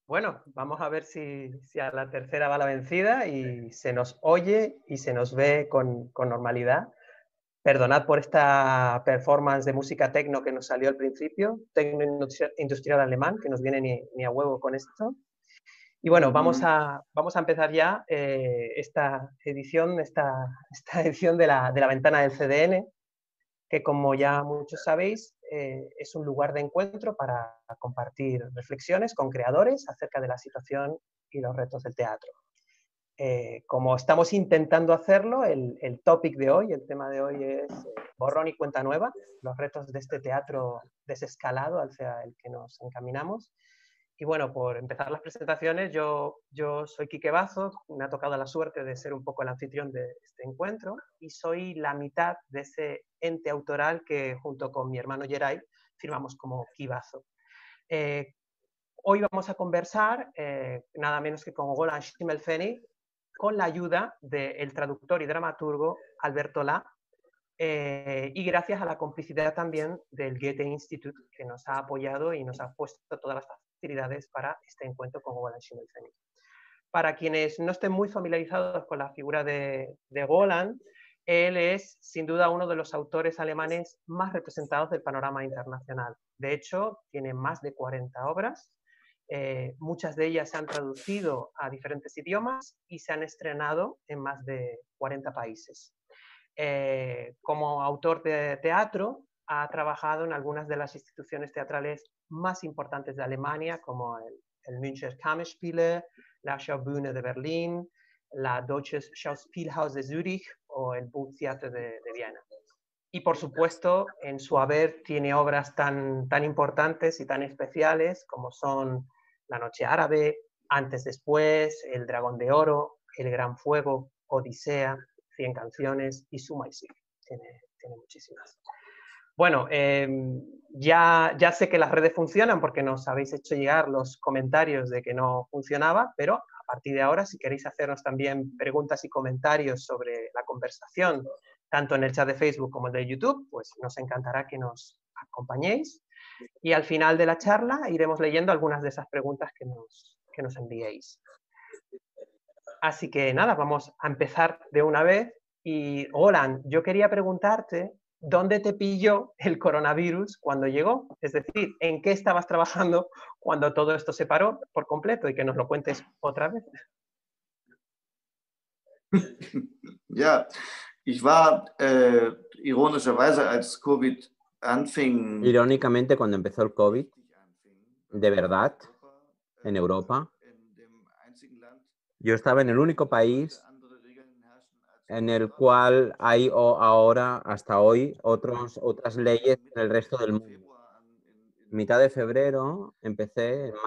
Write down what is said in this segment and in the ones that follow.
Bueno, vamos a ver si a la tercera va la vencida y se nos oye y se nos ve con normalidad. Perdonad por esta performance de música tecno que nos salió al principio, tecno industrial alemán, que nos viene ni a huevo con esto. Y bueno, vamos a empezar ya esta edición, esta edición de la ventana del CDN, que como ya muchos sabéis, es un lugar de encuentro para compartir reflexiones con creadores acerca de la situación y los retos del teatro. Como estamos intentando hacerlo, el topic de hoy, el tema de hoy es borrón y cuenta nueva, los retos de este teatro desescalado hacia el que nos encaminamos. Y bueno, por empezar las presentaciones, yo soy Quique Bazo, me ha tocado la suerte de ser un poco el anfitrión de este encuentro y soy la mitad de ese ente autoral que junto con mi hermano Geray firmamos como Kibazo. Hoy vamos a conversar nada menos que con Golan Schimmelpfennig, con la ayuda del traductor y dramaturgo Alberto La, y gracias a la complicidad también del Goethe Institut, que nos ha apoyado y nos ha puesto todas las facilidades para este encuentro con Golan Schimmelpfennig. Para quienes no estén muy familiarizados con la figura de Golan, él es sin duda uno de los autores alemanes más representados del panorama internacional. De hecho, tiene más de 40 obras. Muchas de ellas se han traducido a diferentes idiomas y se han estrenado en más de 40 países. Como autor de teatro, ha trabajado en algunas de las instituciones teatrales más importantes de Alemania, como el Münchner Kammerspiele, la Schaubühne de Berlín, la Deutsches Schauspielhaus de Zürich o el Burgtheater de Viena. Y por supuesto, en su haber tiene obras tan importantes y tan especiales como son La Noche Árabe, Antes Después, El Dragón de Oro, El Gran Fuego, Odisea, 100 canciones y suma y sigue. Tiene muchísimas. Bueno, ya sé que las redes funcionan porque nos habéis hecho llegar los comentarios de que no funcionaba, pero a partir de ahora, si queréis hacernos también preguntas y comentarios sobre la conversación, tanto en el chat de Facebook como el de YouTube, pues nos encantará que nos acompañéis. Y al final de la charla iremos leyendo algunas de esas preguntas que nos enviéis. Así que nada, vamos a empezar de una vez. Y, Golan, yo quería preguntarte, ¿dónde te pilló el coronavirus cuando llegó? Es decir, ¿en qué estabas trabajando cuando todo esto se paró por completo? Y que nos lo cuentes otra vez. Ja, ich war ironischerweise, als Covid anfing. Irónicamente, cuando empezó el COVID, de verdad, en Europa, yo estaba en el único país en el cual hay ahora, hasta hoy, otras leyes en el resto del mundo. Mitad de febrero empecé en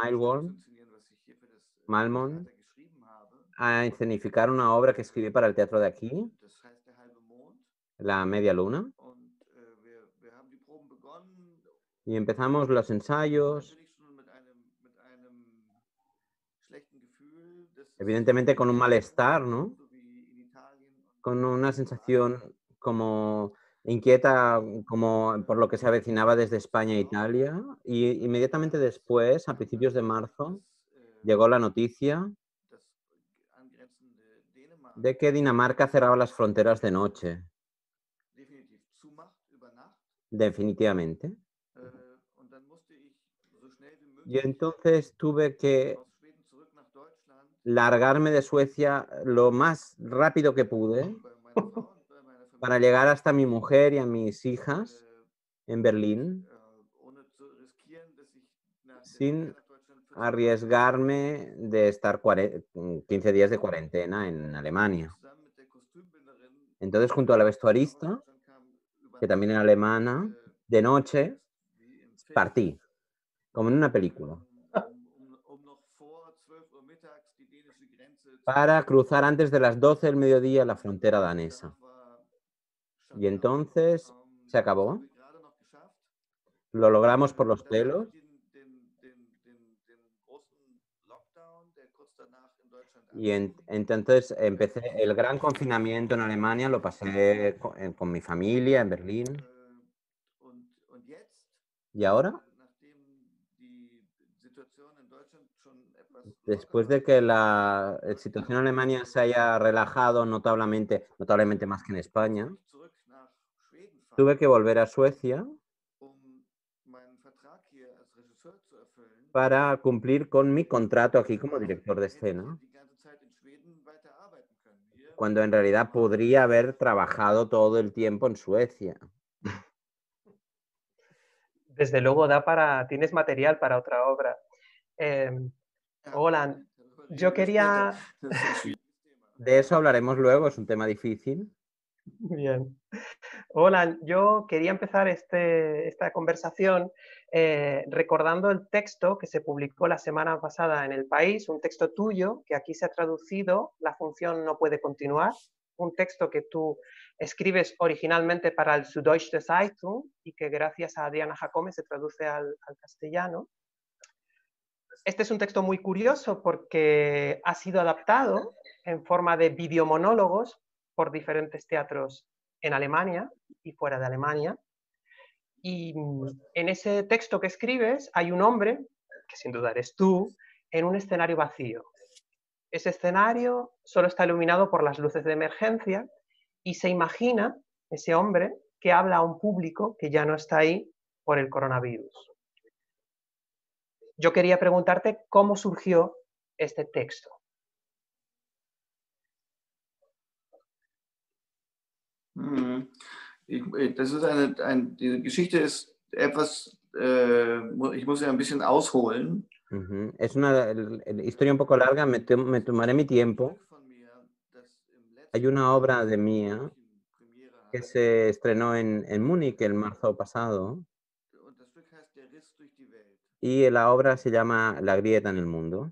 Malmö a escenificar una obra que escribí para el teatro de aquí, La Media Luna. Y empezamos los ensayos, evidentemente con un malestar, ¿no? Con una sensación como inquieta, como por lo que se avecinaba desde España e Italia. Y inmediatamente después, a principios de marzo, llegó la noticia de que Dinamarca cerraba las fronteras de noche. Definitivamente. Y entonces tuve que largarme de Suecia lo más rápido que pude para llegar hasta mi mujer y a mis hijas en Berlín, sin arriesgarme de estar 15 días de cuarentena en Alemania. Entonces, junto a la vestuarista, que también era alemana, de noche partí, como en una película, para cruzar antes de las 12 del mediodía la frontera danesa. Y entonces se acabó. Lo logramos por los pelos. Y entonces empecé el gran confinamiento en Alemania, lo pasé con mi familia en Berlín. ¿Y ahora? Después de que la situación en Alemania se haya relajado notablemente más que en España, tuve que volver a Suecia para cumplir con mi contrato aquí como director de escena, cuando en realidad podría haber trabajado todo el tiempo en Suecia. Desde luego tienes material para otra obra. Roland, yo quería... De eso hablaremos luego, es un tema difícil. Bien. Hola, yo quería empezar esta conversación recordando el texto que se publicó la semana pasada en El País, un texto tuyo que aquí se ha traducido, La función no puede continuar, un texto que tú escribes originalmente para el Süddeutsche Zeitung y que gracias a Diana Jacome se traduce al castellano. Este es un texto muy curioso porque ha sido adaptado en forma de videomonólogos por diferentes teatros en Alemania y fuera de Alemania. Y en ese texto que escribes hay un hombre, que sin duda eres tú, en un escenario vacío. Ese escenario solo está iluminado por las luces de emergencia y se imagina ese hombre que habla a un público que ya no está ahí por el coronavirus. Yo quería preguntarte cómo surgió este texto. Die Geschichte ist etwas, ich muss ja ein bisschen ausholen. Es una historia un poco larga, me tomaré mi tiempo. Hay una obra de mía que se estrenó en Múnich el marzo pasado y la obra se llama La grieta en el mundo.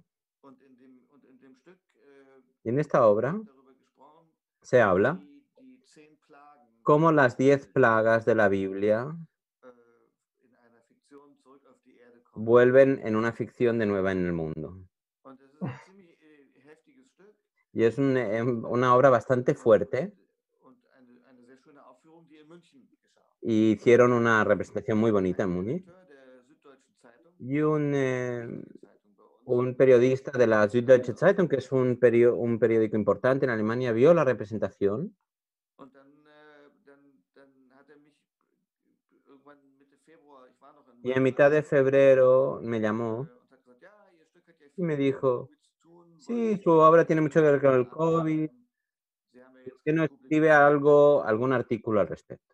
Y en esta obra se habla cómo las 10 plagas de la Biblia vuelven en una ficción de nueva en el mundo. Y es una obra bastante fuerte. Y hicieron una representación muy bonita en Múnich. Y un periodista de la Süddeutsche Zeitung, que es un periódico importante en Alemania, vio la representación. Y en mitad de febrero me llamó y me dijo, sí, su obra tiene mucho que ver con el COVID. ¿Por qué no escribe algún artículo al respecto?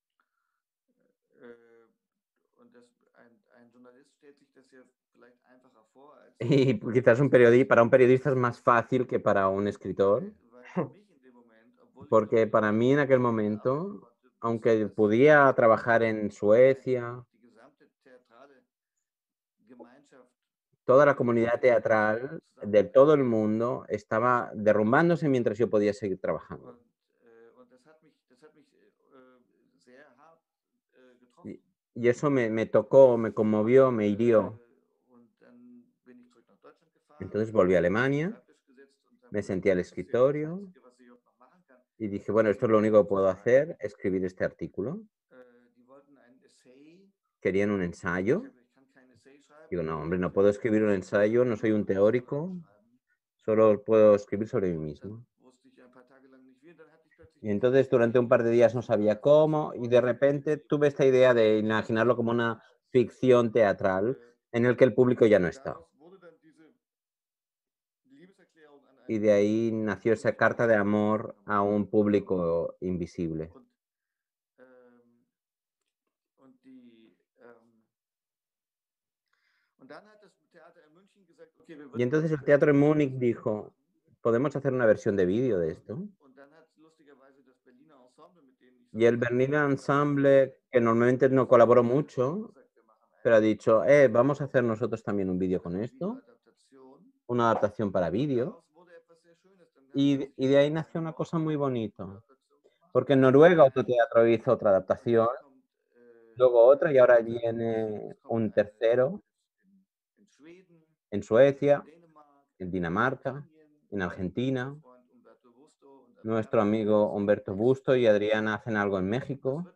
Y quizás para un periodista es más fácil que para un escritor, porque para mí en aquel momento, aunque podía trabajar en Suecia, toda la comunidad teatral de todo el mundo estaba derrumbándose mientras yo podía seguir trabajando. Y eso me tocó, me conmovió, me hirió. Entonces volví a Alemania, me senté al escritorio y dije, bueno, esto es lo único que puedo hacer, escribir este artículo. Querían un ensayo. Digo, no, hombre, no puedo escribir un ensayo, no soy un teórico, solo puedo escribir sobre mí mismo. Y entonces durante un par de días no sabía cómo y de repente tuve esta idea de imaginarlo como una ficción teatral en el que el público ya no está. Y de ahí nació esa carta de amor a un público invisible. Y entonces el teatro en Múnich dijo, ¿podemos hacer una versión de vídeo de esto? Y el Berliner Ensemble, que normalmente no colaboró mucho, pero ha dicho, vamos a hacer nosotros también un vídeo con esto, una adaptación para vídeo. Y de ahí nació una cosa muy bonita. Porque en Noruega otro teatro hizo otra adaptación, luego otra y ahora viene un tercero en Suecia, en Dinamarca, en Argentina. Nuestro amigo Humberto Busto y Adriana hacen algo en México.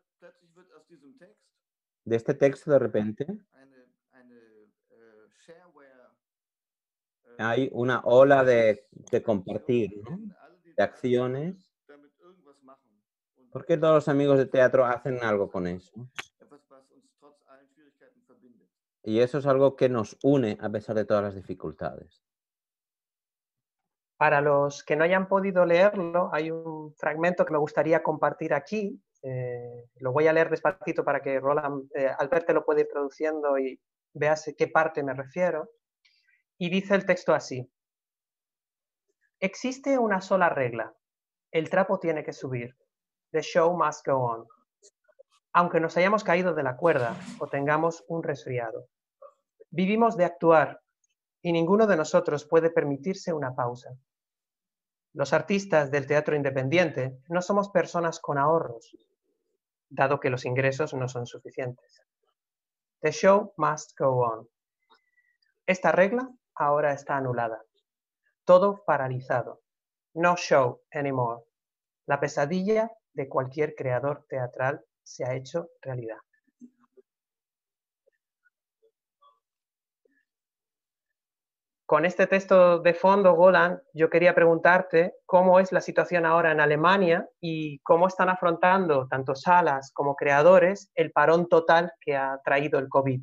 De este texto, de repente, hay una ola de compartir, ¿no? De acciones. Porque todos los amigos de teatro hacen algo con eso. Y eso es algo que nos une a pesar de todas las dificultades. Para los que no hayan podido leerlo, hay un fragmento que me gustaría compartir aquí. Lo voy a leer despacito para que Albert te lo pueda ir traduciendo y veas a qué parte me refiero. Y dice el texto así. Existe una sola regla. El trapo tiene que subir. The show must go on. Aunque nos hayamos caído de la cuerda o tengamos un resfriado. Vivimos de actuar y ninguno de nosotros puede permitirse una pausa. Los artistas del teatro independiente no somos personas con ahorros, dado que los ingresos no son suficientes. The show must go on. Esta regla ahora está anulada. Todo paralizado. No show anymore. La pesadilla de cualquier creador teatral se ha hecho realidad. Con este texto de fondo, Golan, yo quería preguntarte cómo es la situación ahora en Alemania y cómo están afrontando tanto salas como creadores el parón total que ha traído el COVID.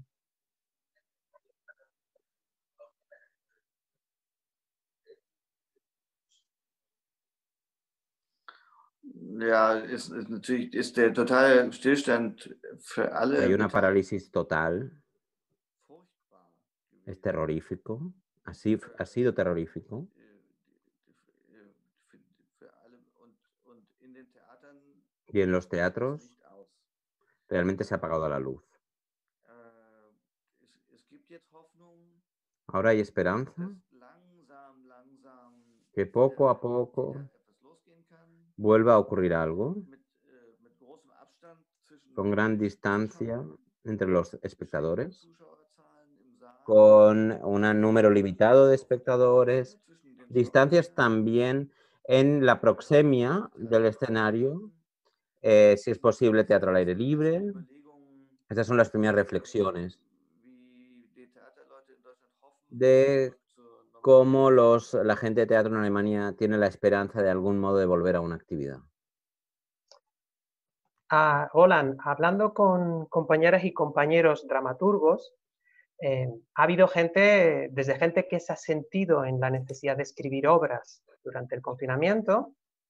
Ja, natürlich ist der totale Stillstand für alle Hay una Beteiligten parálisis total. furchtbar Es terrorífico. Así ha sido terrorífico. für alle und in den Theatern Y en los geht es teatros nicht aus. realmente se ha apagado la luz. Es gibt jetzt Hoffnung, Ahora hay esperanza dass langsam que poco a poco wieder etwas losgehen kann. vuelva a ocurrir algo Mit großem Abstand zwischen con gran den distancia Zuschauern, entre los espectadores, Zuschauerzahlen im Saal, con un número limitado de espectadores, zwischen den distancias Schauspielern, también en la proxemia del escenario, si es posible teatro al aire libre. Estas son las primeras reflexiones de cómo la gente de teatro en Alemania tiene la esperanza de algún modo de volver a una actividad. Roland, hablando con compañeras y compañeros dramaturgos, ha habido desde gente que se ha sentido en la necesidad de escribir obras durante el confinamiento,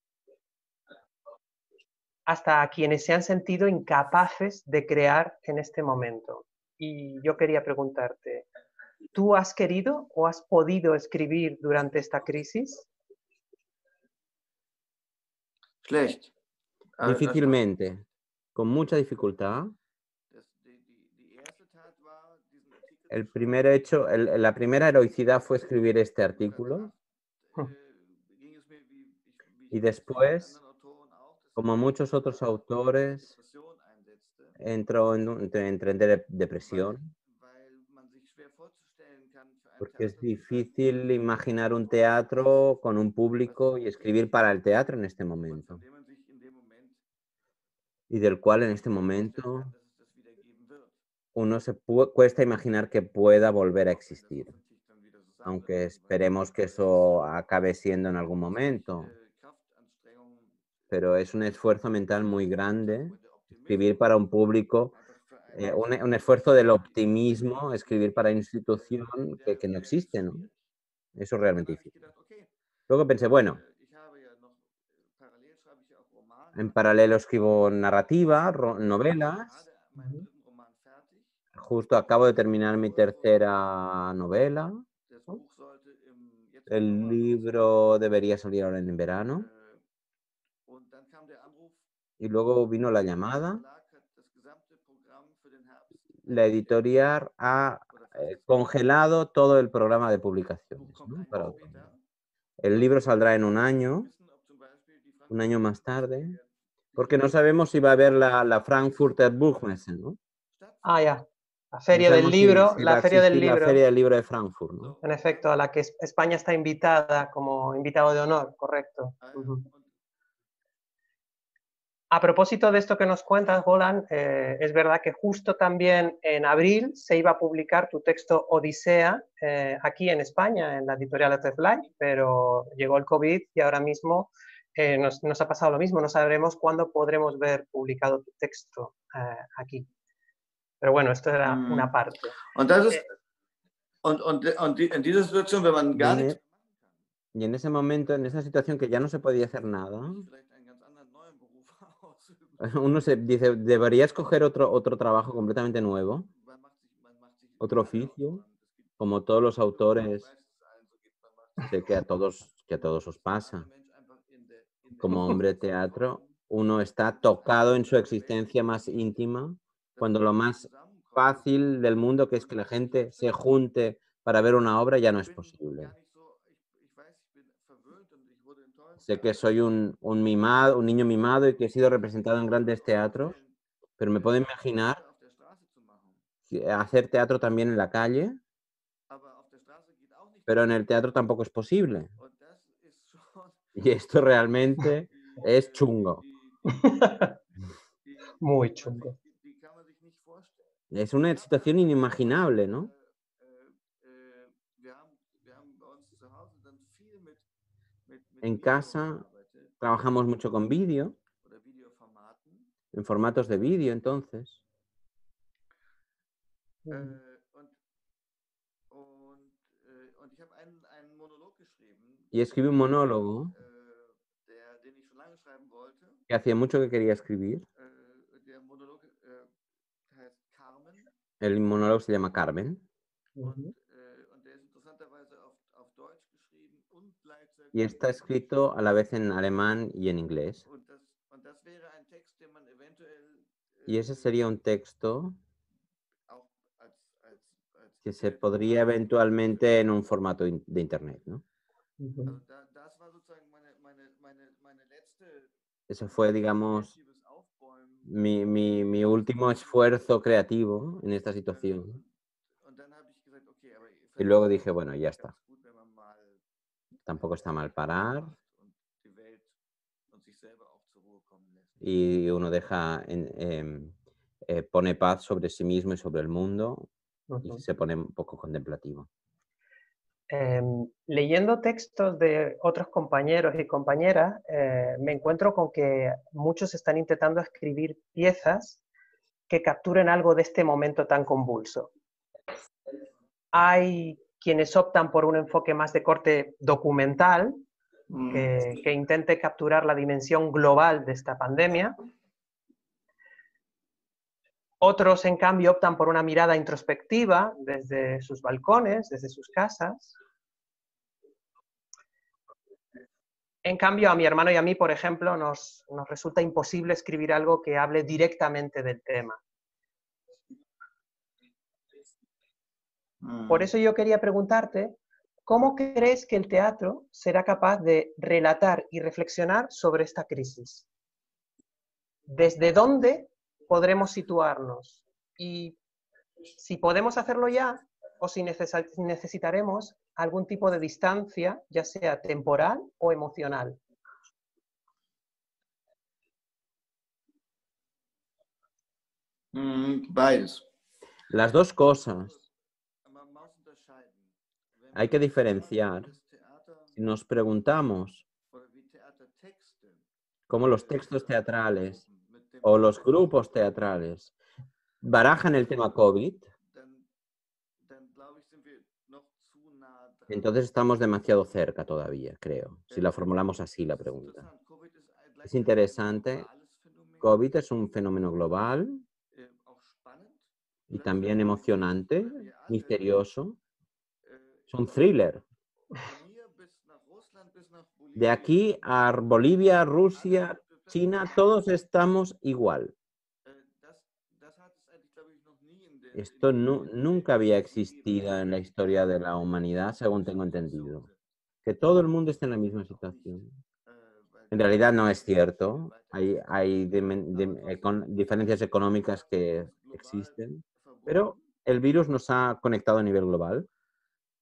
hasta quienes se han sentido incapaces de crear en este momento. Y yo quería preguntarte, ¿tú has querido o has podido escribir durante esta crisis? Schlecht. Difícilmente, con mucha dificultad. El primer hecho, la primera heroicidad fue escribir este artículo. Y después, como muchos otros autores, entró en depresión. Porque es difícil imaginar un teatro con un público y escribir para el teatro en este momento. Y del cual en este momento uno cuesta imaginar que pueda volver a existir. Aunque esperemos que eso acabe siendo en algún momento. Pero es un esfuerzo mental muy grande escribir para un público, un esfuerzo del optimismo, escribir para institución que no existe, ¿no? Eso es realmente difícil. Luego pensé, bueno, en paralelo escribo narrativa, novelas. Justo acabo de terminar mi tercera novela. El libro debería salir ahora en verano. Y luego vino la llamada. La editorial ha congelado todo el programa de publicaciones, ¿no? Para otoño. El libro saldrá en un año más tarde, porque no sabemos si va a haber la Frankfurter Buchmesse, ¿no? Ya. La No feria del sabemos libro, si va a existir la Feria del Libro de Frankfurt, ¿no? En efecto, a la que España está invitada como invitado de honor, correcto. A propósito de esto que nos cuentas, Golan, es verdad que justo también en abril se iba a publicar tu texto Odisea aquí en España, en la editorial Letterfly, pero llegó el COVID y ahora mismo nos ha pasado lo mismo. No sabremos cuándo podremos ver publicado tu texto aquí. Pero bueno, esto era una parte. Und das ist, in dieser Situation, wenn man gar nichts Y en ese momento, en esa situación que ya no se podía hacer nada, uno se dice, debería escoger otro trabajo completamente nuevo, otro oficio, como todos los autores, sé que a todos os pasa. Como hombre de teatro, uno está tocado en su existencia más íntima, cuando lo más fácil del mundo, que es que la gente se junte para ver una obra, ya no es posible. Sé que soy un niño mimado y que he sido representado en grandes teatros, pero me puedo imaginar hacer teatro también en la calle, pero en el teatro tampoco es posible. Y esto realmente es chungo. Muy chungo. Es una situación inimaginable, ¿no? En casa trabajamos mucho con vídeo, en formatos de vídeo, entonces. Y escribí un monólogo que hacía mucho que quería escribir. El monólogo se llama Carmen. Y está escrito a la vez en alemán y en inglés. Y ese sería un texto que se podría eventualmente en un formato de internet, ¿no? Eso fue, digamos, mi último esfuerzo creativo en esta situación. Y luego dije, bueno, ya está. Tampoco está mal parar. Y uno pone paz sobre sí mismo y sobre el mundo y se pone un poco contemplativo. Leyendo textos de otros compañeros y compañeras, me encuentro con que muchos están intentando escribir piezas que capturen algo de este momento tan convulso. Hay quienes optan por un enfoque más de corte documental, que intente capturar la dimensión global de esta pandemia. Otros, en cambio, optan por una mirada introspectiva desde sus balcones, desde sus casas. En cambio, a mi hermano y a mí, por ejemplo, nos resulta imposible escribir algo que hable directamente del tema. Por eso yo quería preguntarte, ¿cómo crees que el teatro será capaz de relatar y reflexionar sobre esta crisis? ¿Desde dónde podremos situarnos? Y si podemos hacerlo ya, o si necesitaremos algún tipo de distancia, ya sea temporal o emocional. Beides. Las dos cosas. Hay que diferenciar. Si nos preguntamos cómo los textos teatrales o los grupos teatrales barajan el tema COVID, entonces estamos demasiado cerca todavía, creo, si la formulamos así la pregunta. Es interesante. COVID es un fenómeno global y también emocionante, misterioso. Es un thriller. De aquí a Bolivia, Rusia, China, todos estamos igual. Esto nunca había existido en la historia de la humanidad, según tengo entendido. Que todo el mundo esté en la misma situación. En realidad no es cierto. Hay diferencias económicas que existen, pero el virus nos ha conectado a nivel global.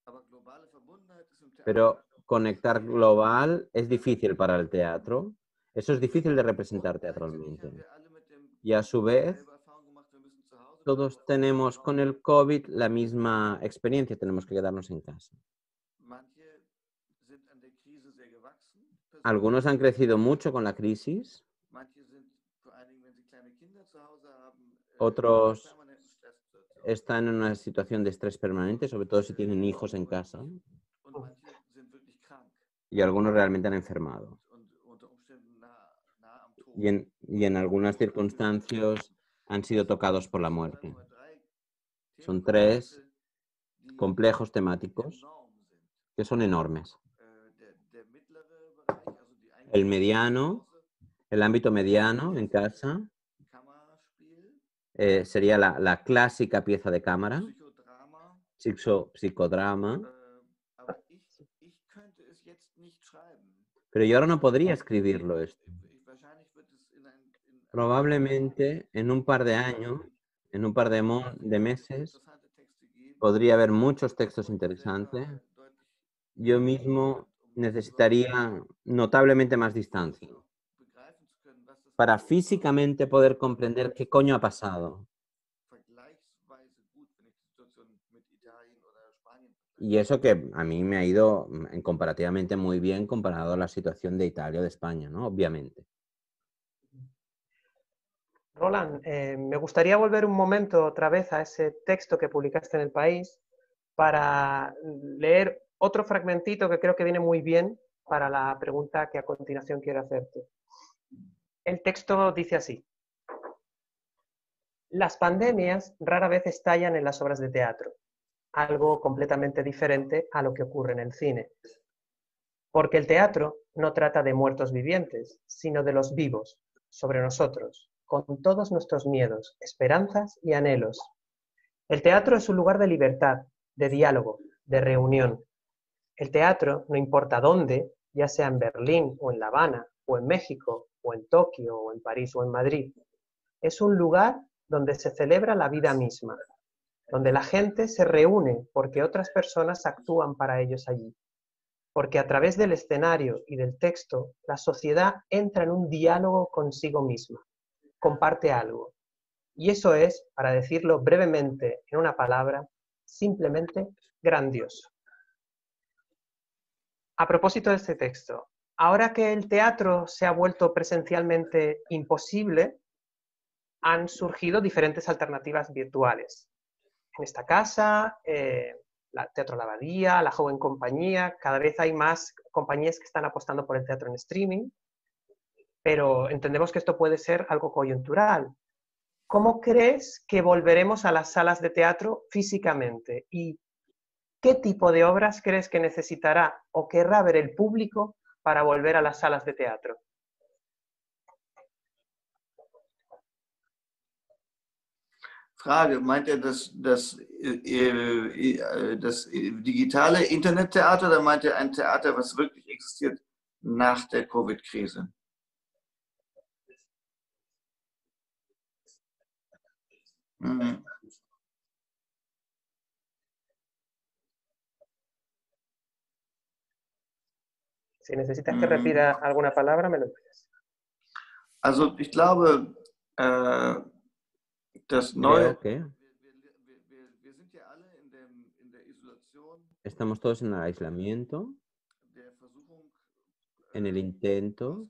Pero conectar global es difícil para el teatro. Eso es difícil de representar teatralmente. Y a su vez, todos tenemos con el COVID la misma experiencia, tenemos que quedarnos en casa. Algunos han crecido mucho con la crisis, otros están en una situación de estrés permanente, sobre todo si tienen hijos en casa, y algunos realmente han enfermado. Y en algunas circunstancias han sido tocados por la muerte. Son 3 complejos temáticos que son enormes. El mediano, el ámbito mediano en casa, sería la clásica pieza de cámara, psicodrama. Pero yo ahora no podría escribirlo esto. Probablemente en un par de años, en un par de meses, podría haber muchos textos interesantes. Yo mismo necesitaría notablemente más distancia para físicamente poder comprender qué coño ha pasado. Y eso que a mí me ha ido comparativamente muy bien comparado a la situación de Italia o de España, ¿no? Obviamente. Roland, me gustaría volver un momento otra vez a ese texto que publicaste en El País para leer otro fragmentito que creo que viene muy bien para la pregunta que a continuación quiero hacerte. El texto dice así: las pandemias rara vez estallan en las obras de teatro, algo completamente diferente a lo que ocurre en el cine. Porque el teatro no trata de muertos vivientes, sino de los vivos, sobre nosotros, con todos nuestros miedos, esperanzas y anhelos. El teatro es un lugar de libertad, de diálogo, de reunión. El teatro, no importa dónde, ya sea en Berlín o en La Habana, o en México, o en Tokio, o en París, o en Madrid, es un lugar donde se celebra la vida misma, donde la gente se reúne porque otras personas actúan para ellos allí. Porque a través del escenario y del texto, la sociedad entra en un diálogo consigo misma, comparte algo. Y eso es, para decirlo brevemente en una palabra, simplemente grandioso. A propósito de este texto, ahora que el teatro se ha vuelto presencialmente imposible, han surgido diferentes alternativas virtuales. En esta casa, Teatro La Abadía, La Joven Compañía, cada vez hay más compañías que están apostando por el teatro en streaming, pero entendemos que esto puede ser algo coyuntural. ¿Cómo crees que volveremos a las salas de teatro físicamente? ¿Y qué tipo de obras crees que necesitará o querrá ver el público para volver a las salas de teatro? Frage, meint er das digitale Internettheater oder meint er ein Theater, was wirklich existiert nach der Covid-Krise? Mhm. Si necesitas que repita alguna palabra, me lo dices. Also ich glaube, das neue... Creo que estamos todos en el aislamiento, en el intento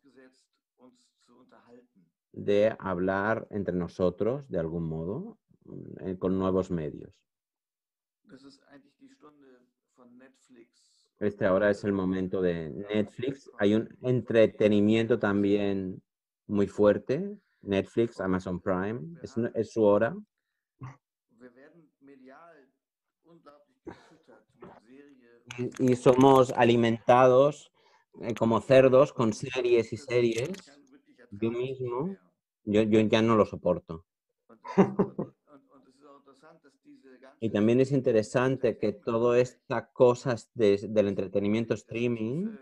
de hablar entre nosotros de algún modo, con nuevos medios. Este ahora es el momento de Netflix. Hay un entretenimiento también muy fuerte. Netflix, Amazon Prime, es su hora. Y somos alimentados como cerdos con series y series. Yo mismo, yo ya no lo soporto. Y también es interesante que todas estas cosas del entretenimiento streaming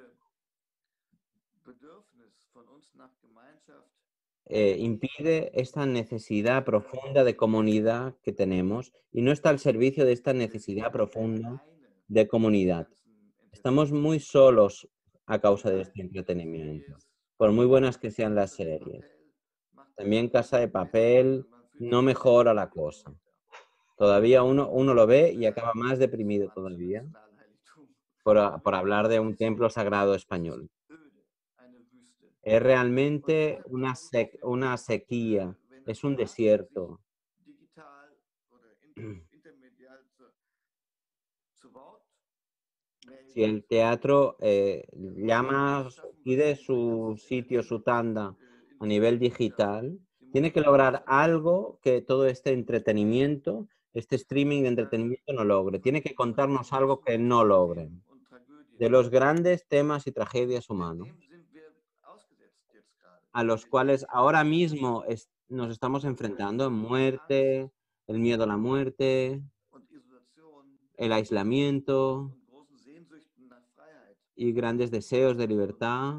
impide esta necesidad profunda de comunidad que tenemos y no está al servicio de esta necesidad profunda de comunidad. Estamos muy solos a causa de este entretenimiento. por muy buenas que sean las series. También Casa de Papel no mejora la cosa. Todavía uno lo ve y acaba más deprimido todavía por hablar de un templo sagrado español. Es realmente una sequía, es un desierto. Si el teatro pide su sitio, su tanda a nivel digital, tiene que lograr algo que todo este entretenimiento, este streaming de entretenimiento no logre. Tiene que contarnos algo que no logren. De los grandes temas y tragedias humanos, a los cuales ahora mismo nos estamos enfrentando, muerte, el miedo a la muerte, el aislamiento y grandes deseos de libertad.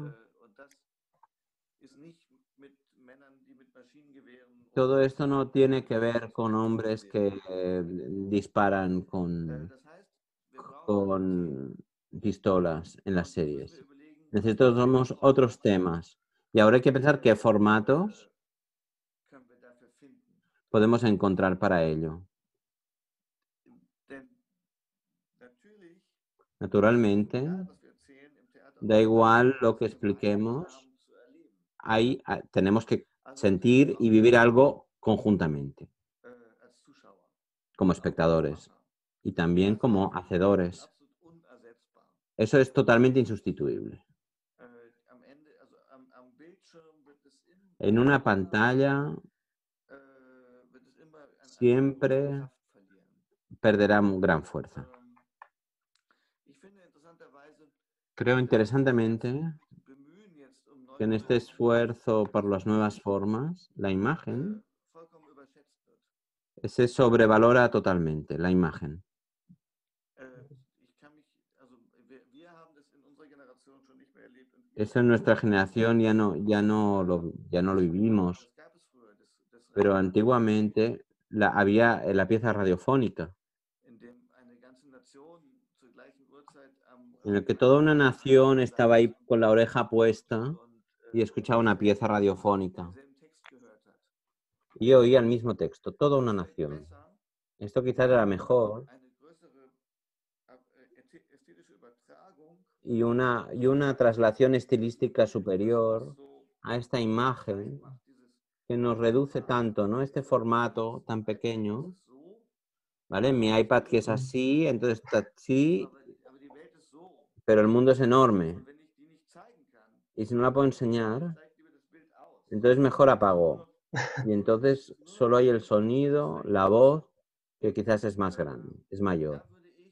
Todo esto no tiene que ver con hombres que disparan con pistolas en las series. Necesitamos otros temas. Y ahora hay que pensar qué formatos podemos encontrar para ello. Naturalmente, da igual lo que expliquemos, tenemos que sentir y vivir algo conjuntamente, como espectadores y también como hacedores. Eso es totalmente insustituible. En una pantalla siempre perderá gran fuerza. Creo interesantemente que en este esfuerzo por las nuevas formas, la imagen se sobrevalora totalmente, la imagen. Eso en nuestra generación ya no lo vivimos, pero antiguamente había la pieza radiofónica, en el que toda una nación estaba ahí con la oreja puesta y escuchaba una pieza radiofónica. Y oía el mismo texto, toda una nación. Esto quizás era mejor. Y una traslación estilística superior a esta imagen que nos reduce tanto, ¿no? Este formato tan pequeño, ¿vale? Mi iPad que es así, entonces está así, pero el mundo es enorme. Y si no la puedo enseñar, entonces mejor apago. Y entonces solo hay el sonido, la voz, que quizás es más grande, es mayor.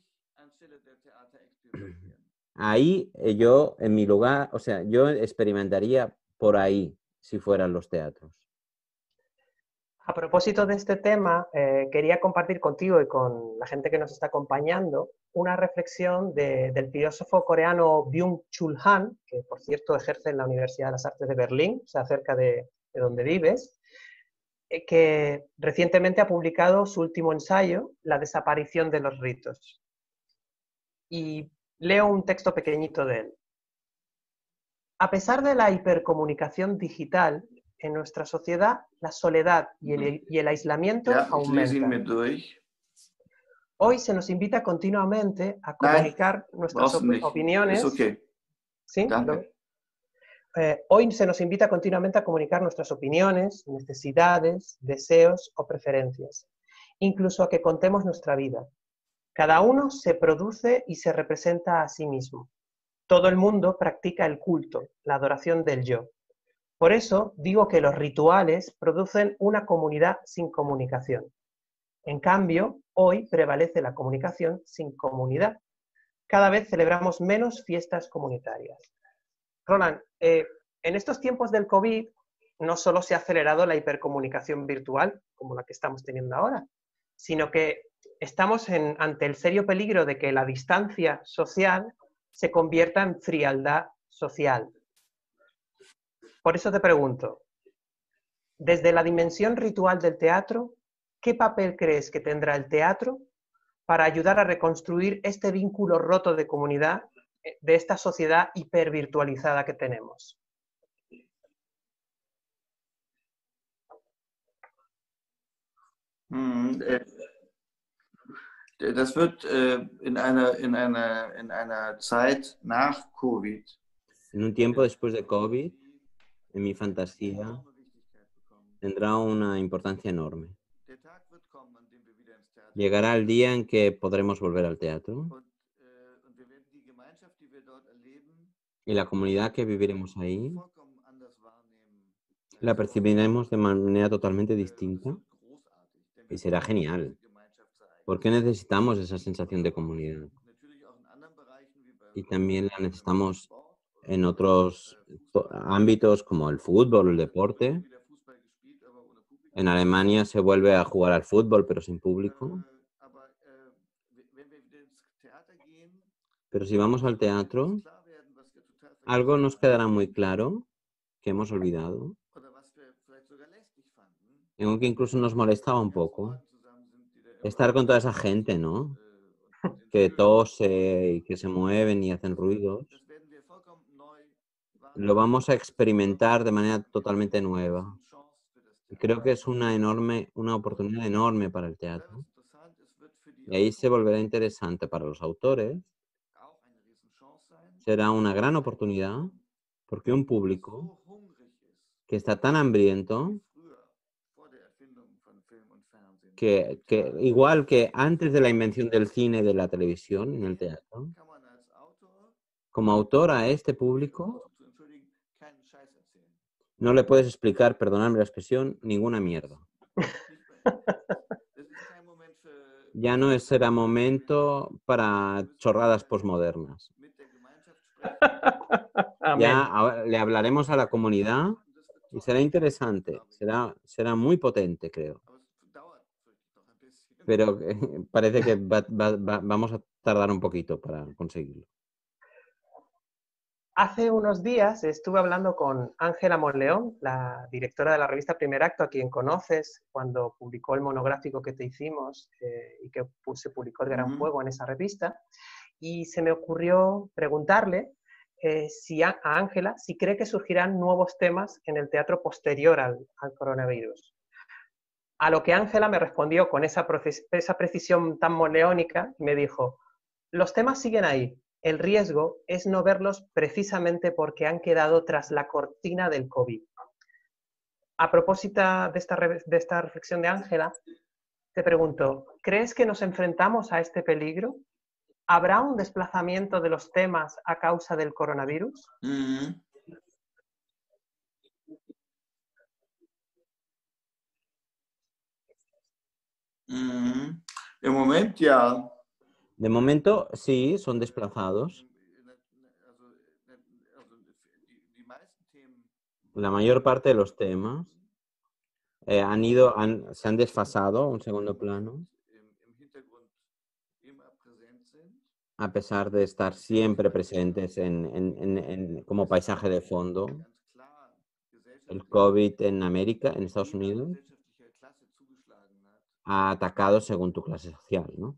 Ahí yo, en mi lugar, o sea, yo experimentaría por ahí si fueran los teatros. A propósito de este tema, quería compartir contigo y con la gente que nos está acompañando una reflexión del filósofo coreano Byung-Chul Han, que por cierto ejerce en la Universidad de las Artes de Berlín, o sea, cerca de donde vives, que recientemente ha publicado su último ensayo, La desaparición de los ritos. Y leo un texto pequeñito de él. A pesar de la hipercomunicación digital, en nuestra sociedad la soledad y el aislamiento aumentan. Hoy se nos invita continuamente a comunicar nuestras opiniones. ¿Sí? Hoy se nos invita continuamente a comunicar nuestras opiniones, necesidades, deseos o preferencias, incluso a que contemos nuestra vida. Cada uno se produce y se representa a sí mismo. Todo el mundo practica el culto, la adoración del yo. Por eso digo que los rituales producen una comunidad sin comunicación. En cambio, hoy prevalece la comunicación sin comunidad. Cada vez celebramos menos fiestas comunitarias. Roland, en estos tiempos del COVID no solo se ha acelerado la hipercomunicación virtual, como la que estamos teniendo ahora, sino que estamos ante el serio peligro de que la distancia social se convierta en frialdad social. Por eso te pregunto, desde la dimensión ritual del teatro, ¿qué papel crees que tendrá el teatro para ayudar a reconstruir este vínculo roto de comunidad de esta sociedad hipervirtualizada que tenemos? Das wird in einer Zeit nach Covid En un tiempo después de COVID, en mi fantasía, tendrá una importancia enorme. Llegará el día en que podremos volver al teatro y la comunidad que viviremos ahí la percibiremos de manera totalmente distinta y será genial. ¿Por qué necesitamos esa sensación de comunidad? Y también la necesitamos en otros ámbitos como el fútbol, el deporte. En Alemania se vuelve a jugar al fútbol, pero sin público. Pero si vamos al teatro, algo nos quedará muy claro que hemos olvidado. Algo que incluso nos molestaba un poco. Estar con toda esa gente, ¿no? Que tose y que se mueven y hacen ruidos. Lo vamos a experimentar de manera totalmente nueva. Y creo que es una oportunidad enorme para el teatro. Y ahí se volverá interesante para los autores. Será una gran oportunidad porque un público que está tan hambriento que igual que antes de la invención del cine y de la televisión en el teatro, como autor a este público no le puedes explicar, perdonadme la expresión, ninguna mierda. Ya no será momento para chorradas posmodernas. Ya le hablaremos a la comunidad y será interesante, será muy potente, creo. Pero parece que vamos a tardar un poquito para conseguirlo. Hace unos días estuve hablando con Ángela Monleón, la directora de la revista Primer Acto, a quien conoces cuando publicó el monográfico que te hicimos y que se publicó El Gran Fuego en esa revista. Y se me ocurrió preguntarle a Ángela si cree que surgirán nuevos temas en el teatro posterior al coronavirus. A lo que Ángela me respondió con esa precisión tan monleónica y me dijo, los temas siguen ahí. El riesgo es no verlos precisamente porque han quedado tras la cortina del COVID. A propósito de esta reflexión de Ángela, te pregunto, ¿crees que nos enfrentamos a este peligro? ¿Habrá un desplazamiento de los temas a causa del coronavirus? Im Moment ja. De momento, sí, son desplazados. La mayor parte de los temas se han desfasado a un segundo plano, a pesar de estar siempre presentes como paisaje de fondo. El COVID en América, en Estados Unidos, ha atacado según tu clase social, ¿no?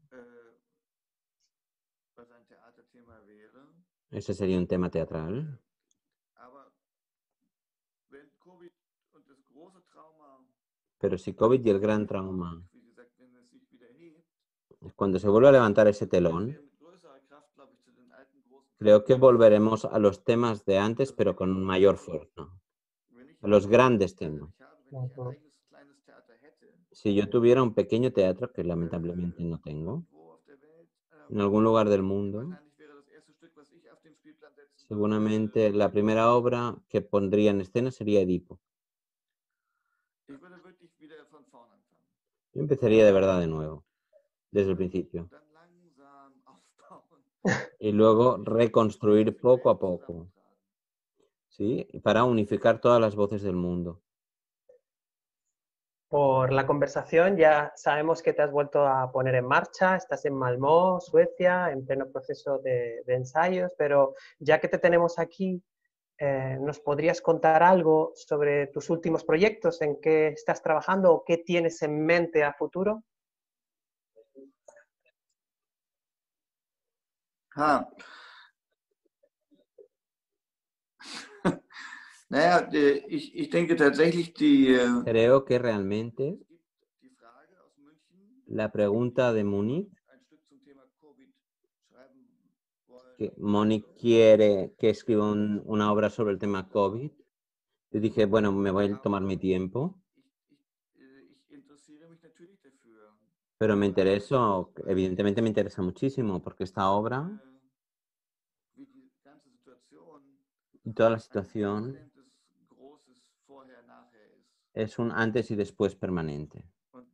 Ese sería un tema teatral. Pero si COVID y el gran trauma, cuando se vuelve a levantar ese telón, creo que volveremos a los temas de antes, pero con mayor fuerza. A los grandes temas. Si yo tuviera un pequeño teatro, que lamentablemente no tengo, en algún lugar del mundo, seguramente la primera obra que pondría en escena sería Edipo. Yo empezaría de verdad de nuevo, desde el principio. Y luego reconstruir poco a poco, ¿sí? Para unificar todas las voces del mundo. Por la conversación ya sabemos que te has vuelto a poner en marcha, estás en Malmö, Suecia, en pleno proceso de ensayos, pero ya que te tenemos aquí, ¿nos podrías contar algo sobre tus últimos proyectos, en qué estás trabajando o qué tienes en mente a futuro? Naja, ich denke tatsächlich Creo que realmente La pregunta de Múnich, que Mónica quiere que escriba una obra sobre el tema COVID. Yo dije, bueno, me voy a tomar mi tiempo. Pero me interesó, evidentemente me interesa muchísimo, porque esta obra y toda la situación es un antes y después permanente.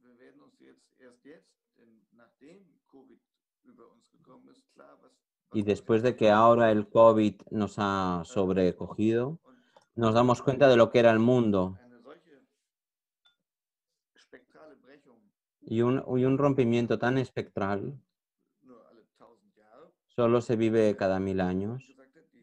Y después de que ahora el COVID nos ha sobrecogido, nos damos cuenta de lo que era el mundo. Y un rompimiento tan espectral solo se vive cada 1000 años.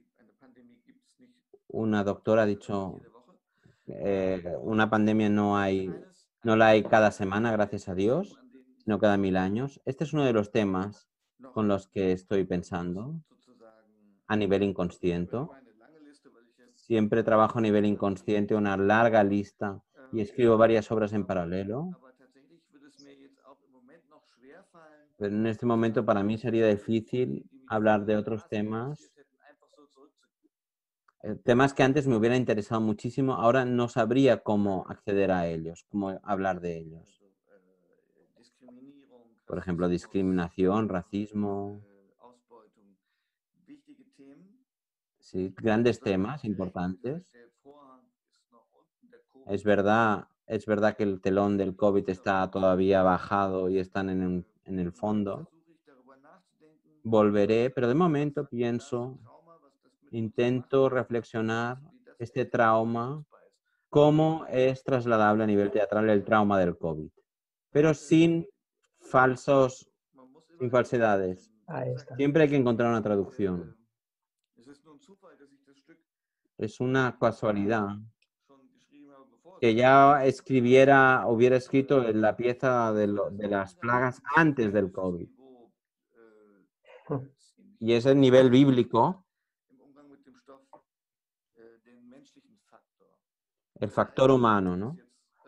Una doctora ha dicho, una pandemia no la hay cada semana, gracias a Dios, sino cada 1000 años. Este es uno de los temas con los que estoy pensando a nivel inconsciente. Siempre trabajo a nivel inconsciente, una larga lista, y escribo varias obras en paralelo. Pero en este momento para mí sería difícil hablar de otros temas. Temas que antes me hubiera interesado muchísimo, ahora no sabría cómo acceder a ellos, cómo hablar de ellos. Por ejemplo, discriminación, racismo. Sí, grandes temas importantes. Es verdad que el telón del COVID está todavía bajado y están en el fondo. Volveré, pero de momento intento reflexionar este trauma, cómo es trasladable a nivel teatral el trauma del COVID, pero sin falsedades. Ahí está. Siempre hay que encontrar una traducción. Es una casualidad que ya hubiera escrito la pieza de las plagas antes del COVID. Y es el nivel bíblico, el factor humano, ¿no?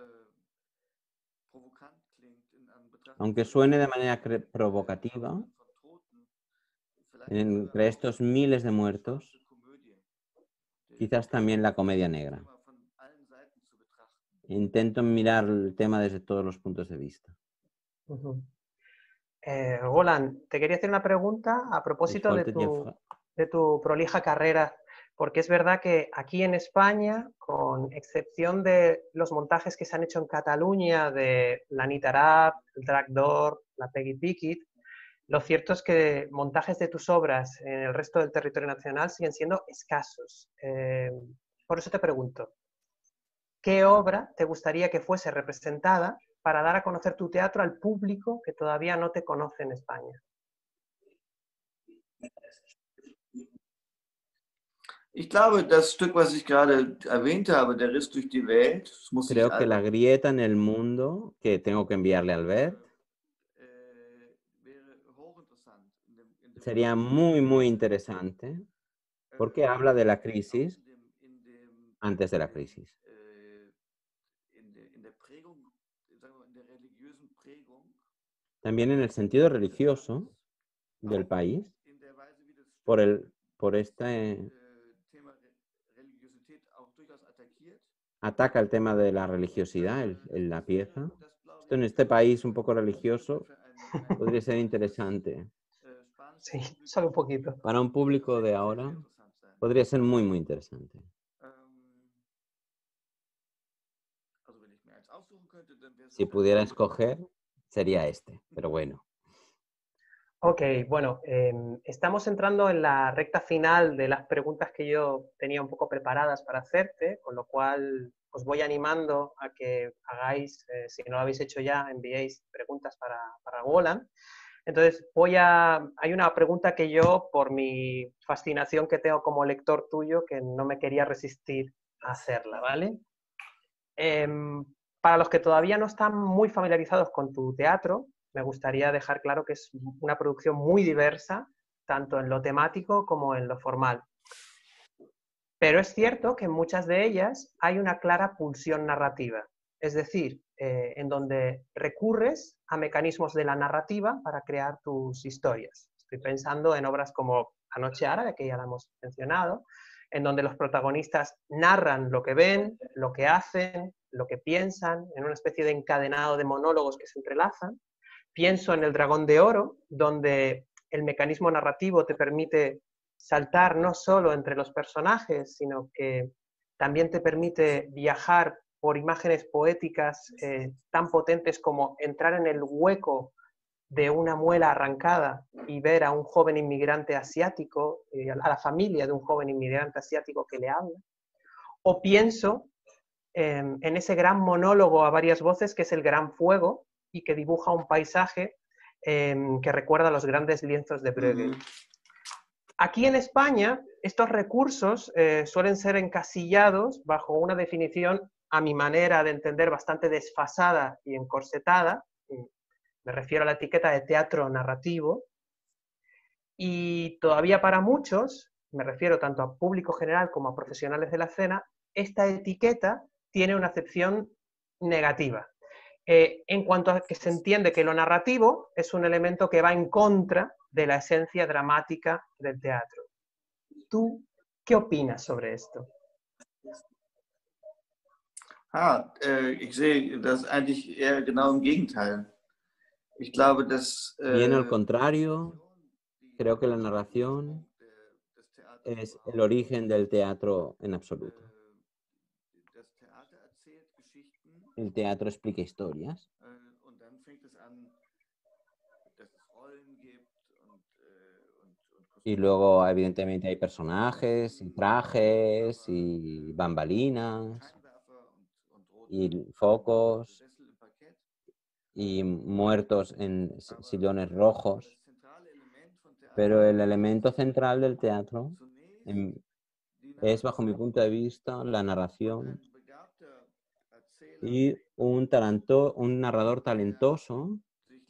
Aunque suene de manera provocativa, entre estos miles de muertos, quizás también la comedia negra. Intento mirar el tema desde todos los puntos de vista. Roland, te quería hacer una pregunta a propósito de tu prolija carrera, porque es verdad que aquí en España, con excepción de los montajes que se han hecho en Cataluña de la Nit Arab, el Tractor, la Peggy Pickett, lo cierto es que montajes de tus obras en el resto del territorio nacional siguen siendo escasos. Por eso te pregunto, ¿qué obra te gustaría que fuese representada para dar a conocer tu teatro al público que todavía no te conoce en España? Ich glaube, das Stück, was ich gerade erwähnt habe, Der Riss durch die Welt, creo que La grieta en el mundo, que tengo que enviarle a Albert, sería muy, muy interesante, porque habla de la crisis antes de la crisis. También en el sentido religioso del país, por este ataca el tema de la religiosidad en la pieza. Esto en este país un poco religioso podría ser interesante. Sí, solo un poquito. Para un público de ahora podría ser muy, muy interesante. Si pudiera escoger, sería este, pero bueno. Ok, bueno, estamos entrando en la recta final de las preguntas que yo tenía un poco preparadas para hacerte, con lo cual os voy animando a que hagáis, si no lo habéis hecho ya, enviéis preguntas para Roland. Entonces, hay una pregunta que yo, por mi fascinación que tengo como lector tuyo, que no me quería resistir a hacerla, ¿vale? Para los que todavía no están muy familiarizados con tu teatro, me gustaría dejar claro que es una producción muy diversa, tanto en lo temático como en lo formal. Pero es cierto que en muchas de ellas hay una clara pulsión narrativa. Es decir, en donde recurres a mecanismos de la narrativa para crear tus historias. Estoy pensando en obras como La Noche Árabe, que ya la hemos mencionado, en donde los protagonistas narran lo que ven, lo que hacen, lo que piensan, en una especie de encadenado de monólogos que se entrelazan. Pienso en El Dragón de Oro, donde el mecanismo narrativo te permite saltar no solo entre los personajes, sino que también te permite viajar por imágenes poéticas tan potentes como entrar en el hueco de una muela arrancada y ver a un joven inmigrante asiático, a la familia de un joven inmigrante asiático que le habla. O pienso en ese gran monólogo a varias voces que es El Gran Fuego y que dibuja un paisaje que recuerda a los grandes lienzos de Bruegel. Aquí en España, estos recursos suelen ser encasillados bajo una definición, a mi manera de entender, bastante desfasada y encorsetada. Me refiero a la etiqueta de teatro narrativo. Y todavía para muchos, me refiero tanto a público general como a profesionales de la escena, esta etiqueta tiene una acepción negativa. En cuanto a que se entiende que lo narrativo es un elemento que va en contra de la esencia dramática del teatro. ¿Tú qué opinas sobre esto? Ich sehe das eigentlich eher genau im Gegenteil. Ich glaube, dass Bien al contrario, creo que la narración es el origen del teatro en absoluto. El teatro explica historias. Y luego, evidentemente, hay personajes, y trajes, y bambalinas, y focos, y muertos en sillones rojos. Pero el elemento central del teatro es, bajo mi punto de vista, la narración y un narrador talentoso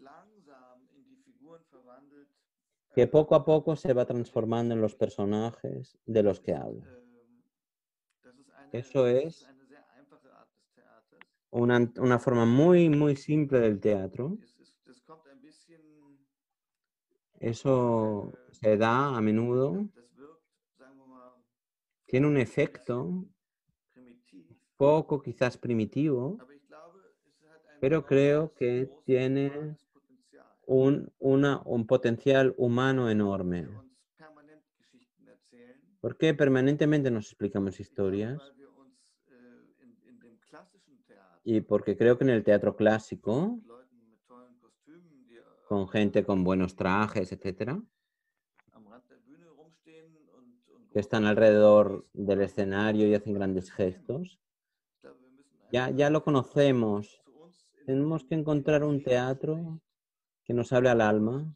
que poco a poco se va transformando en los personajes de los que habla. Eso es una forma muy, muy simple del teatro. Eso se da a menudo, tiene un efecto poco quizás primitivo, pero creo que tiene un potencial humano enorme. ¿Por qué permanentemente nos explicamos historias? Y porque creo que en el teatro clásico, con gente con buenos trajes, etcétera, que están alrededor del escenario y hacen grandes gestos, ya lo conocemos. Tenemos que encontrar un teatro que nos hable al alma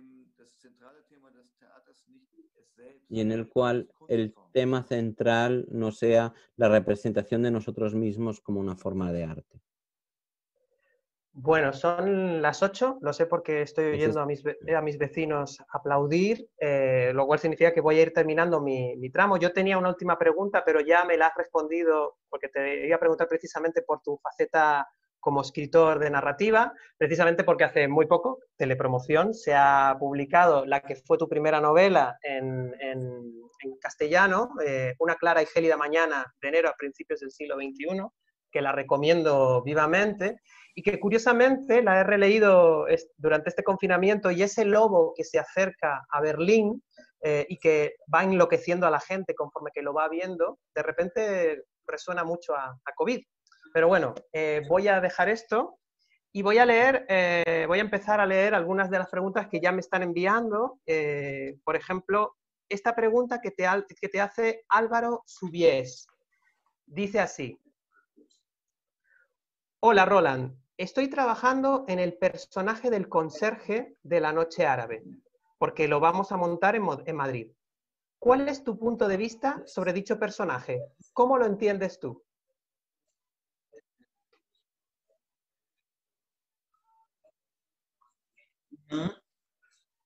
y en el cual el tema central no sea la representación de nosotros mismos como una forma de arte. Bueno, son las 8, lo sé porque estoy oyendo a mis vecinos aplaudir, lo cual significa que voy a ir terminando mi tramo. Yo tenía una última pregunta, pero ya me la has respondido porque te iba a preguntar precisamente por tu faceta como escritor de narrativa, precisamente porque hace muy poco, Telepromoción, se ha publicado la que fue tu primera novela en castellano, Una clara y gélida mañana de enero a principios del siglo XXI, que la recomiendo vivamente y que curiosamente la he releído durante este confinamiento y ese lobo que se acerca a Berlín y que va enloqueciendo a la gente conforme que lo va viendo, de repente resuena mucho a COVID. Pero bueno, voy a dejar esto y voy a empezar a leer algunas de las preguntas que ya me están enviando. Por ejemplo, esta pregunta que te hace Álvaro Subiés. Dice así: hola Roland, estoy trabajando en el personaje del conserje de La Noche Árabe, porque lo vamos a montar en Madrid. ¿Cuál es tu punto de vista sobre dicho personaje? ¿Cómo lo entiendes tú?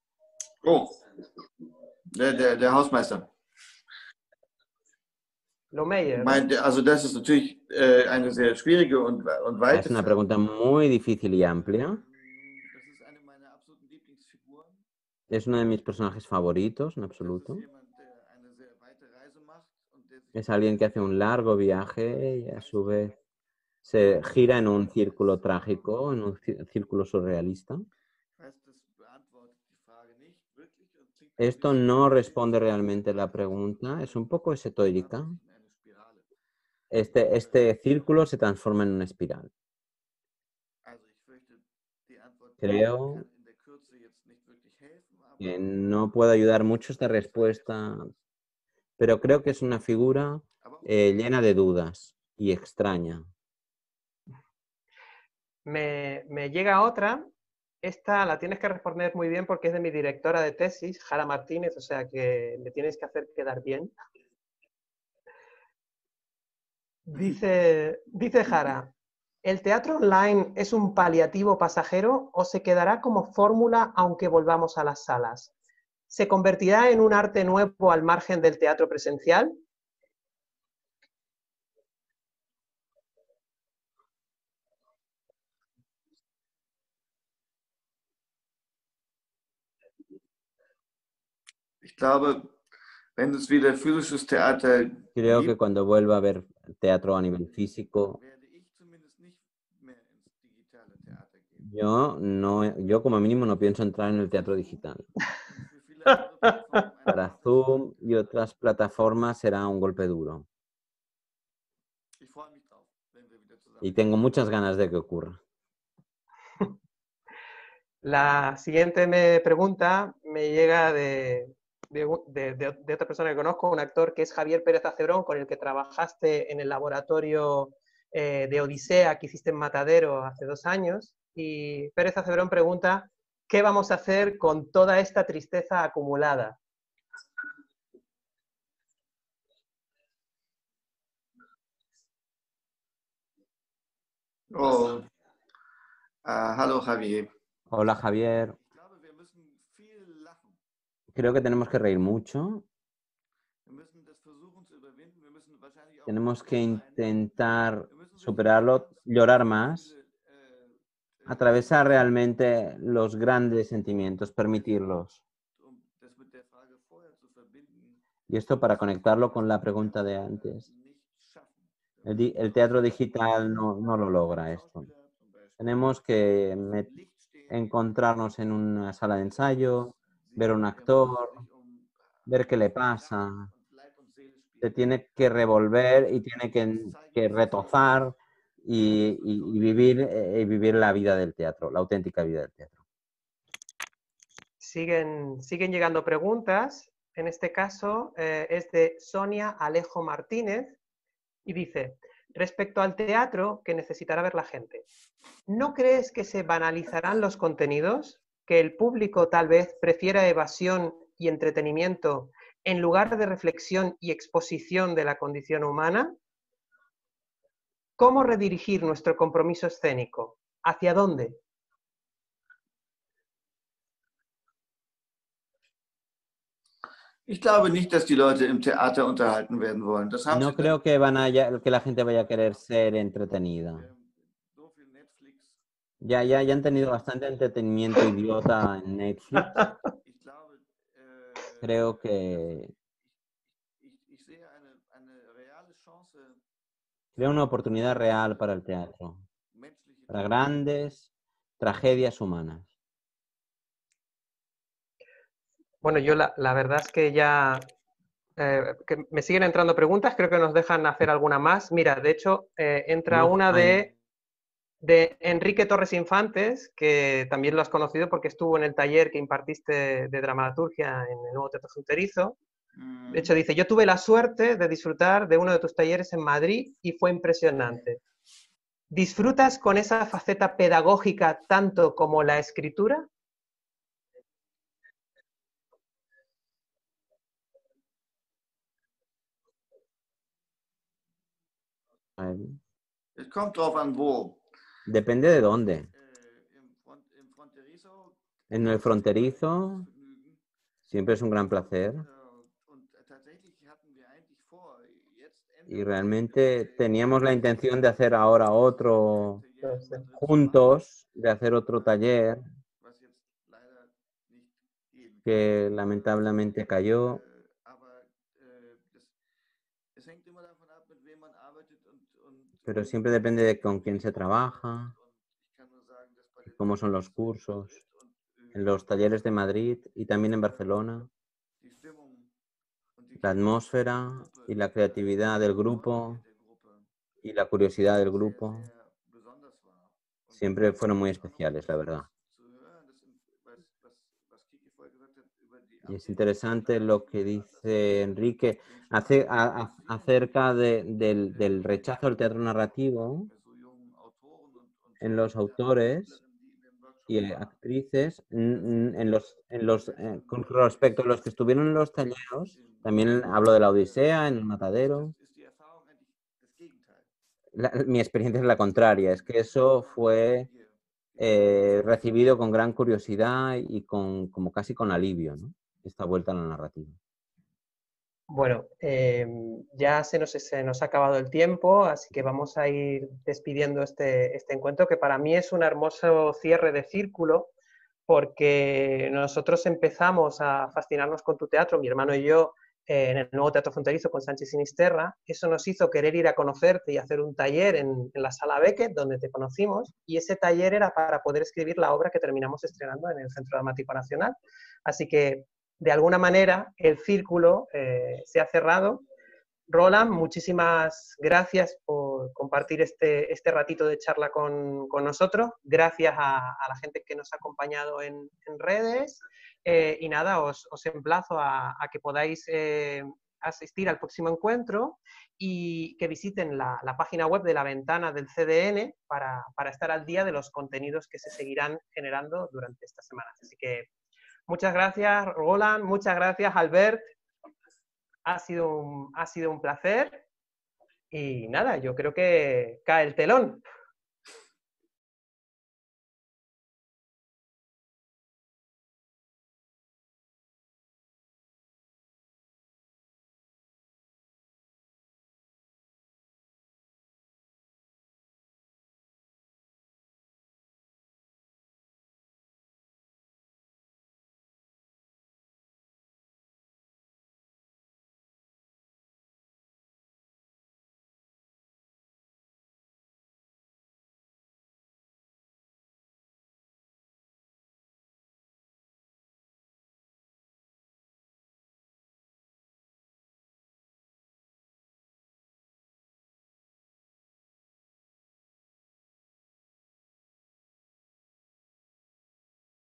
Oh, der Hausmeister. Lohmeyer, ¿no? Also das ist natürlich eine sehr schwierige und weite Es una Frage. pregunta muy difícil y amplia. Das ist eine meiner absoluten Lieblingsfiguren. Es uno de mis personajes favoritos, en Das ist absoluto. jemand, der eine sehr weite Reise macht und der sich Es alguien que hace un largo viaje y a su vez se gira en un círculo trágico, en un círculo surrealista. Ich weiß, das beantwortet die Frage nicht wirklich und klingt ein Esto bisschen no responde realmente la pregunta, es un poco esotérica. in eine Spirale. Este círculo se transforma en una espiral. Also ich fürchte, die Antwort Creo kann in der Kürze jetzt nicht wirklich helfen, aber que no puedo ayudar mucho esta respuesta, pero creo que es una figura llena de dudas y extraña. Me llega otra. Esta la tienes que responder muy bien porque es de mi directora de tesis, Jara Martínez, o sea que me tienes que hacer quedar bien. Dice Jara, ¿el teatro online es un paliativo pasajero o se quedará como fórmula aunque volvamos a las salas? ¿Se convertirá en un arte nuevo al margen del teatro presencial? ich glaube, wenn es wieder physisches Theater Creo que gibt, cuando vuelva a haber teatro a nivel físico, werde ich zumindest nicht mehr ins digitale Theater gehen. yo como mínimo no pienso entrar en el teatro digital. Und für viele andere Plattformen ein Para harter Zoom Schlag. y otras plataformas será un golpe duro. Ich freue mich drauf, wenn wir wieder zusammen. Y tengo muchas ganas de que ocurra. La siguiente pregunta me llega de otra persona que conozco, un actor que es Javier Pérez Acebrón, con el que trabajaste en el laboratorio de Odisea que hiciste en Matadero hace 2 años. Y Pérez Acebrón pregunta, ¿qué vamos a hacer con toda esta tristeza acumulada? Oh, hallo Javier. Hola Javier, Ich glaube, wir müssen viel lachen. creo que tenemos que reír mucho. Wir müssen das versuchen zu überwinden. Wir müssen wahrscheinlich auch Tenemos que mutig sein. intentar Wir müssen solche superarlo, ganz llorar großen más, Gefühle, atravesar realmente los grandes sentimientos, permitirlos. um das mit der Frage vorher zu verbinden, Y esto para conectarlo con la pregunta de antes. nicht schaffen. El teatro digital no lo logra esto. Tenemos que encontrarnos en una sala de ensayo, ver a un actor, ver qué le pasa. Se tiene que revolver y tiene que retozar y vivir la vida del teatro, la auténtica vida del teatro. Siguen llegando preguntas. En este caso es de Sonia Alejo Martínez y dice, respecto al teatro que necesitará ver la gente, ¿no crees que se banalizarán los contenidos? ¿Que el público tal vez prefiera evasión y entretenimiento en lugar de reflexión y exposición de la condición humana? ¿Cómo redirigir nuestro compromiso escénico? ¿Hacia dónde? Ich glaube nicht, dass die Leute im Theater unterhalten werden wollen. Das haben No sie creo que la gente vaya a querer ser entretenida. so viel Netflix. Ya han tenido bastante entretenimiento idiota en Netflix. Ich glaube, Creo que ich sehe eine reale Chance, crea una oportunidad real para el teatro, menschliche para grandes tragedias humanas. Bueno, yo la verdad es que ya que me siguen entrando preguntas, creo que nos dejan hacer alguna más. Mira, de hecho, entra una de Enrique Torres Infantes, que también lo has conocido porque estuvo en el taller que impartiste de dramaturgia en el Nuevo Teatro Fronterizo. De hecho, dice, yo tuve la suerte de disfrutar de uno de tus talleres en Madrid y fue impresionante. ¿Disfrutas con esa faceta pedagógica tanto como la escritura? Es kommt drauf an, wo. Depende de dónde. Im Fronterizo. En el fronterizo siempre es un gran placer. Und tatsächlich hatten wir eigentlich vor, jetzt Y realmente teníamos la intención de hacer ahora otro, Entonces, juntos, de hacer otro taller que lamentablemente cayó, pero siempre depende de con quién se trabaja, cómo son los cursos, en los talleres de Madrid y también en Barcelona, la atmósfera y la creatividad del grupo y la curiosidad del grupo siempre fueron muy especiales, la verdad. Y es interesante lo que dice Enrique acerca del rechazo al teatro narrativo en los autores y actrices, con respecto a los que estuvieron en los talleres, también hablo de la Odisea, en el Matadero. Mi experiencia es la contraria, es que eso fue recibido con gran curiosidad y como casi con alivio, ¿no? Esta vuelta a la narrativa. bueno, ya se nos ha acabado el tiempo, así que vamos a ir despidiendo este encuentro, que para mí es un hermoso cierre de círculo, porque nosotros empezamos a fascinarnos con tu teatro, mi hermano y yo, en el nuevo Teatro Fronterizo con Sánchez Sinisterra. Eso nos hizo querer ir a conocerte y hacer un taller en la Sala Beckett, donde te conocimos, y ese taller era para poder escribir la obra que terminamos estrenando en el Centro Dramático Nacional. Así que, de alguna manera, el círculo se ha cerrado. Roland, muchísimas gracias por compartir este ratito de charla con nosotros. Gracias a la gente que nos ha acompañado en redes. Y nada, os emplazo a que podáis asistir al próximo encuentro y que visiten la página web de La Ventana del CDN para estar al día de los contenidos que se seguirán generando durante estas semanas. Así que muchas gracias, Roland. Muchas gracias, Albert. Ha sido un placer y nada, yo creo que cae el telón.